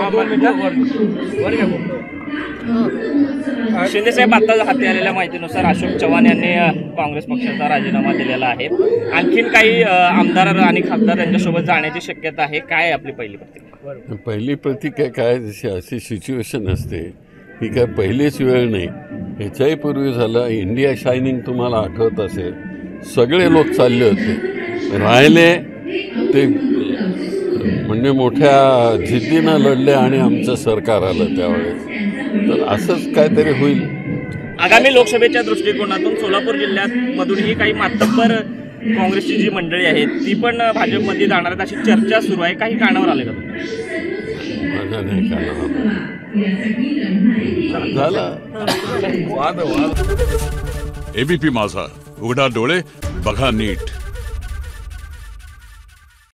शिंदे साहेब आता हाती आलेल्या माहितीनुसार अशोक चव्हाण यांनी काँग्रेस पक्षाचा राजीनामा दिलेला आहे. आणखीन काही आमदार आणि खासदार यांच्यासोबत जाण्याची शक्यता आहे. काय आहे आपली पहिली प्रतिक्रिया? पहिली प्रतिक्रिया काय, जशी अशी सिच्युएशन असते ही काय पहिलीच वेळ नाही. ह्याच्याही पूर्वी झालं. इंडिया शायनिंग तुम्हाला आठवत असेल, सगळे लोक चालले होते, राहिले ते म्हणजे मोठ्या जिद्दीनं लढले आणि आमचं सरकार आलं त्यावेळेस. तर असंच काहीतरी होईल. आगामी लोकसभेच्या दृष्टिकोनातून सोलापूर जिल्ह्यात मधूनही काही मातब्बर काँग्रेसची जी मंडळी आहेत ती पण भाजपमध्ये जाणार आहेत अशी चर्चा सुरू आहे. काही कानावर आले का? माझ्या नाही कानावर झालं. एबीपी माझा, उघडा डोळे बघा नीट.